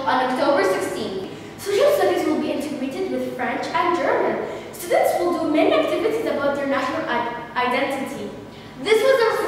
on October 16. Social studies will be integrated with French and German. Students will do many activities about their national identity. This was a